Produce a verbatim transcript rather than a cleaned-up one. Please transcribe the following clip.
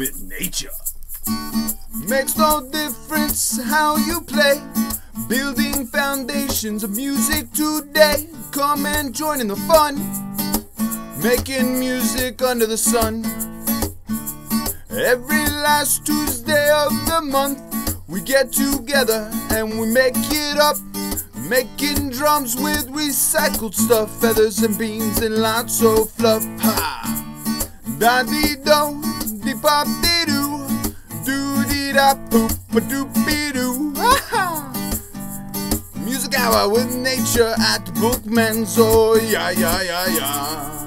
with nature. Makes no difference how you play, building foundations of music today. Come and join in the fun, making music under the sun. Every last Tuesday of the month we get together and we make it up, making drums with recycled stuff, feathers and beans and lots of fluff. Ha! Da-dee-do, dee-pop-dee-doo, do-dee-da-poop-a-doop-dee-doo. Music hour with nature at Bookmans, oh yeah, yeah, yeah, yeah.